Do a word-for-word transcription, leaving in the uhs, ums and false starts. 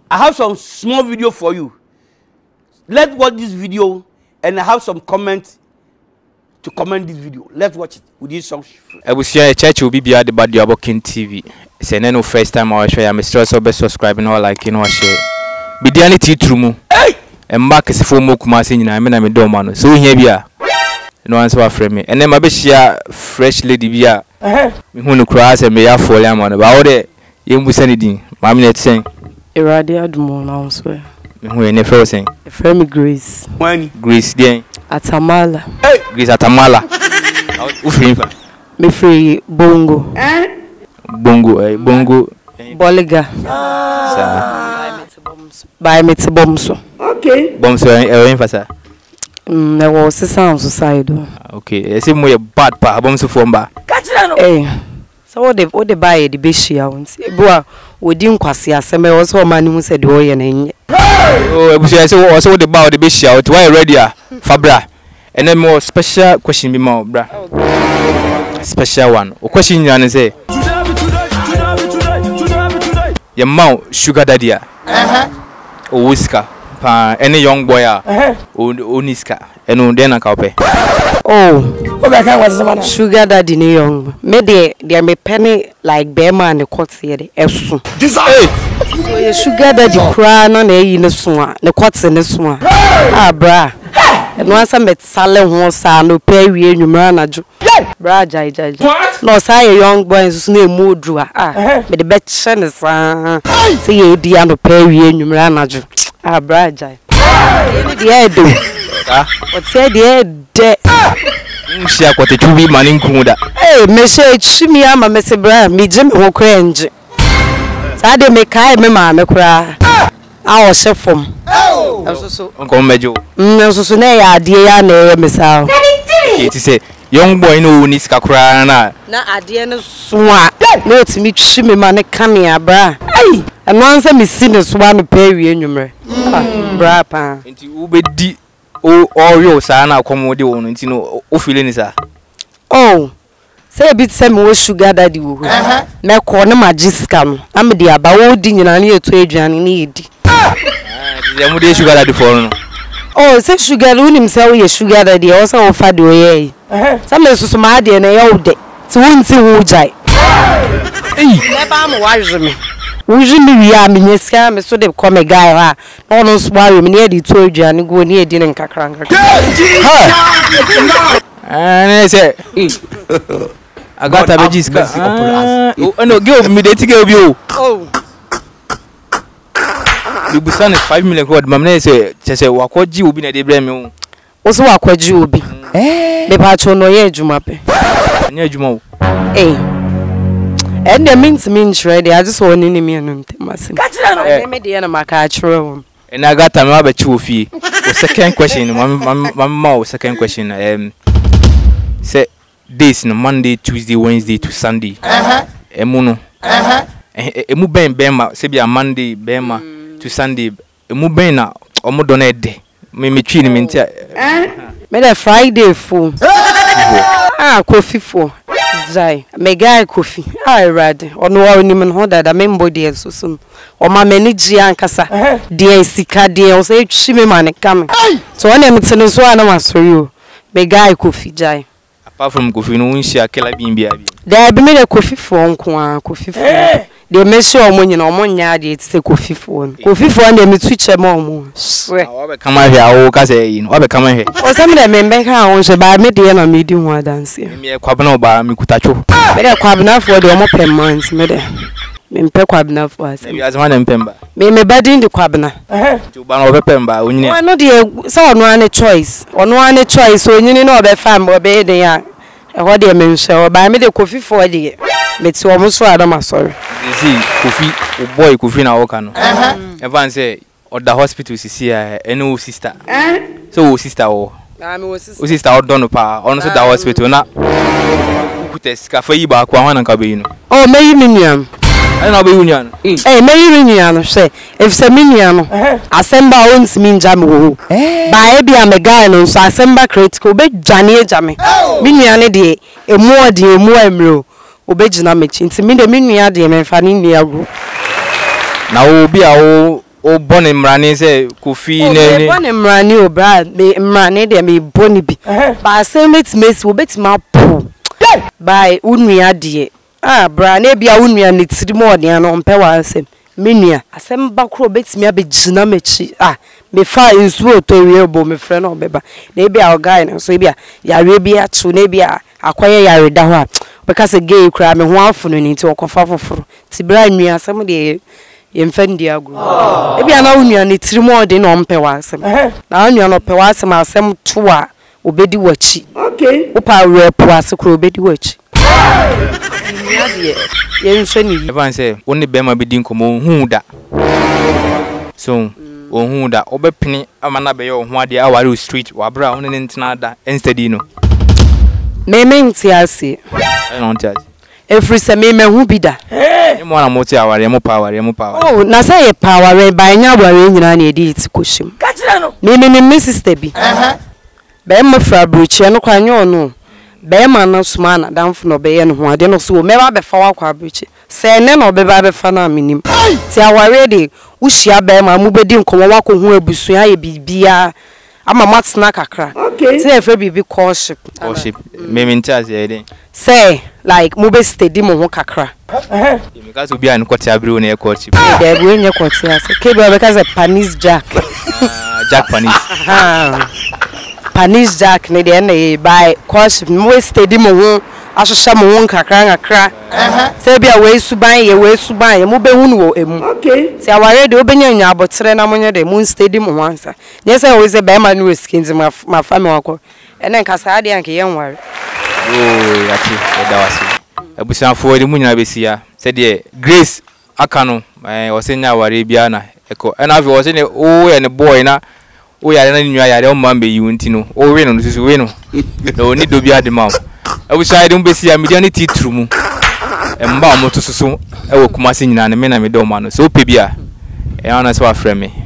I have some small video for you. Let's watch this video, and I have some comments to comment this video. Let's watch it with this song. I will share a church will be behind the body of King T V. It's an no first time I share. I'm still so best subscribing or like you know share. Be the only true mo. And Mark is for more Kumasi. I mean I'm a domano. So here we are. No answer for me. And then my best share fresh lady beer. Me who no cross and me have for them on about it. You must send it. Mammy net saying. Iradi Adumo now swear. Me who any first saying. Friend Grace. When Grace then. Atamala. Hey. Grace Atamala. Who free? Me free Bongo. Bongo, eh, Bongo. Boliga. By me to Bomso. Okay. Bomso, eh, eh, Mm, there was a sound society. Okay, I see more bad pa Bomso from ba. Eh. So what they what they buy the beshi ounce. Boa, we didn't quasi as me also man who said oh yeah. Oh, I say also the buy the beshi out. Why ready ah? Fabra. And then more special question be more, bra. Special one. O question you want say? Your mouth sugar daddy ah. Uh-huh. O whisker. Pa any young boy ah. Uh-huh. O oniska. Eno den na ka ope. Oh. Obe kan was the sugar daddy ni young. Me dey dey me penny like bear man the court here the esu. Hey. So your sugar daddy cry no na yi ne so a ne court ne so a. Ah bra. And once I met Sally Honsa, no pay we in your manager. Bra jai jai. No, say a young boy is name Moodra. Ah, but the bet shen is ah. See you, dear, no pay we in your manager. Ah, bra jai. The head do. What said the head dead? She a quite a two week man in Kunda. Hey, Monsieur Chimmy, I'm a Messi Bra, me Jim who cringe. Sade me kai me mamma cry. I was chef from. Oh, Uncle Major. No, so soon I dear name, Miss Al. It is a young boy no niska cry na. Na adie no soa. No to me chimi man come here bra. Ai, and once I miss this one pay we enumere. Bra pa. Nti ubedi o orio sa na akomode wo no nti no o feeling is ah. Oh. Say a bit say me sugar daddy wo. Na ko na magiska no. Am de aba wo di nyina na eto aduane ni edi. They mu dey sugar daddy for no. Oh, say sugar who himself ye sugar daddy also offer do ye. Some me susu ma de na ye de. Ti wonti hu jai. Eh, never am wise me. Wuji mi wi am nyesia me so de come guy ha. No no so worry me na de to aduane go na edi ne nkakra nkakra. Ha. Ah, say. I got a bejiska. Oh, no, give me the ticket of you. Oh. You be sending five million quid. Mamma say, "Just say, wakwaji ubi na debre me." Oso wakwaji ubi. Eh. Me pa cho no ye ejuma pe. Anya ejuma. Eh. And the means means ready. I just want any me and masim. Eh. Me dey na maka achro. And I got time about two fee. The second question, mama, second question. Um, say days no Monday, Tuesday, Wednesday to Sunday. Uh huh. Emuno. Uh huh. Emu ben bema. Say be a Monday bema. To Sunday, mu ben na omo dona de me me twi ni me ntia me the Friday full ah coffee for jai me guy coffee ah ready ono wa ni me ho dada me mbodi so so o ma me ni ji ankasa de sika de o say twi me man kam so one me tene so ana masori o me guy coffee jai apart from coffee no unshi akela bi bia bi there be me the coffee for nko a coffee for de me sure omo nyina omo nya de tse kofi fo no kofi fo na me tuche ma omo we wa be kama hwe awo ka say yi no wa be kama hwe o se me de me be ka won se ba me de na me di ho adanse me kwabna ba me kutacho me de kwabna fo de omo pemant me de me mpe kwabna fo ase me azma na mpemba me me ba din de kwabna eh tu ba no be pemba onyine o no de so ono ane choice ono ane choice onyine no be fam be de ya e ho de me nhwe o ba me de kofi fo de me ti omo so adama sorry see Kofi o boy Kofi na woka no evan say oda hospital sisi ya eno sister so o sister o na me o sister o sister o don pa ono so da hospital na ukuta sika fa yi ba kwa hwana nka be yi no oh me yi miniam ai na be yi nyan eh me yi miniam no say if say miniam no asemba o ntimi nja me wo ba e bia me guy no so asemba critical be dwane eja me miniam ne de emu odi emu emro obejina mechi nti me de menua de me fa ni nia go na obi a o o bone mrani say kofi ne ne bone mrani o bra me mrani de me bone bi ba say metimesi obetima po by unua de ah bra na bia unua ne tiri mo de no mpe wa asem menua asem ba kro obetimi abegina mechi ah me fa nsu otowie bo me frɛ no beba na bia o guy no so bia yare bia chu na bia akwaye yare da ho a because gay kra me ho afono ni nti okofa foforo ti bra nua asem de yemfendi agro e bia na unua ne tiri mo de no mpe wa asem na unua no pe wa asem asem to a obedi wachi okay opa rep ase kro obedi wachi ya de yenhwe ni evan say woni be ma bedi nkomo hu da so ohun da obepini amana be yo ho ade aware street wa bra woni ne ntena da instead no me me ntiase e no ntiase every se me me hu bi da e mo na mo ti aware mo pa aware mo pa aware oh na say ye pa aware ba nya aware nyina na edi ti koshim ka kire no me me me sister bi eh be mo fra bruche no kwanye ono be ma na suma na damfo no be ye no ho ade no so me ba be fa wa kwa bruche se ne no be ba be fa na minim ti aware de ushia be ma mu bedi nkomo wa ko hu abusu ya ye bibia ama matna kakra okay ti e fe bibi courtship courtship me me ntiase ye den say like mu be steady mo ho kakra eh because obi an kwoti abiro na courtship de bu enye kwoti ase ke be because panis jack jack panis panis jack ne de na by courtship mu steady mo ho asosha mo ho kakra kakra say bia we suban ye we suban ye mu be hunu wo emu okay ti aware de obenya nya abotre na monye de mu steady mo wansa nye say we say be ma no skinzi ma ma family wako ene nkasa ade anke ye nware oh yati e da wasi abusanfo de mu nyina besia say de Grace aka no eh o se nya aware bia na eko ena afi o se ne o ye ne boy na o yare na nwa yare o mambe yi wonti no o we no susu we no no ni do bia de ma abusanfo de mu besia media ne titru mu emba mo to susu e wo kumase nyina ne me na me do ma no so pe bia e ana se wa frɛ me